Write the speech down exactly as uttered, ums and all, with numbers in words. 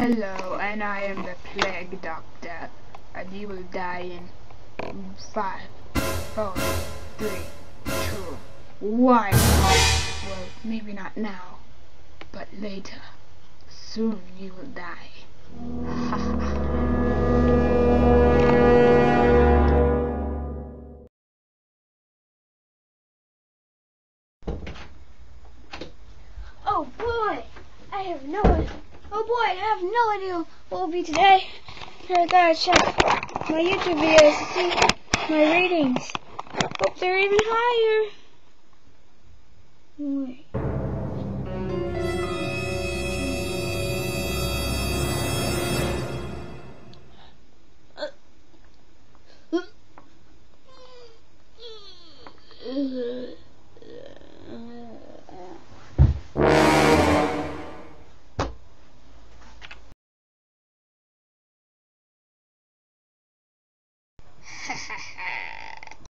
Hello, and I am the Plague Doctor, and you will die in five, four, three, two, one. Well, maybe not now, but later. Soon you will die. Ha ha. Oh boy, I have no oh boy, I have no idea what will be today. Here, I gotta check my YouTube videos to see my ratings. Hope they're even higher. Wait. Ha ha ha.